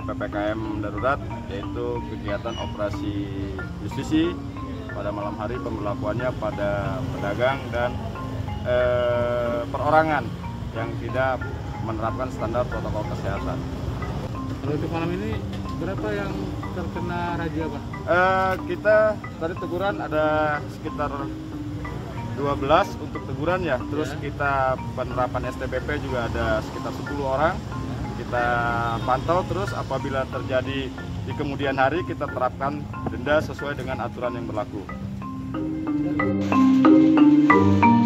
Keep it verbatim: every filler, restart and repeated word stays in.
P P K M darurat, yaitu kegiatan operasi justisi pada malam hari, pemberlakuannya pada pedagang dan eh, perorangan yang tidak menerapkan standar protokol kesehatan. Kalau untuk malam ini berapa yang terkena razia, Pak? Eh, kita tadi teguran ada sekitar dua belas untuk teguran ya, terus ya. Kita penerapan S T B P juga ada sekitar sepuluh orang. Kita pantau terus, apabila terjadi di kemudian hari kita terapkan denda sesuai dengan aturan yang berlaku.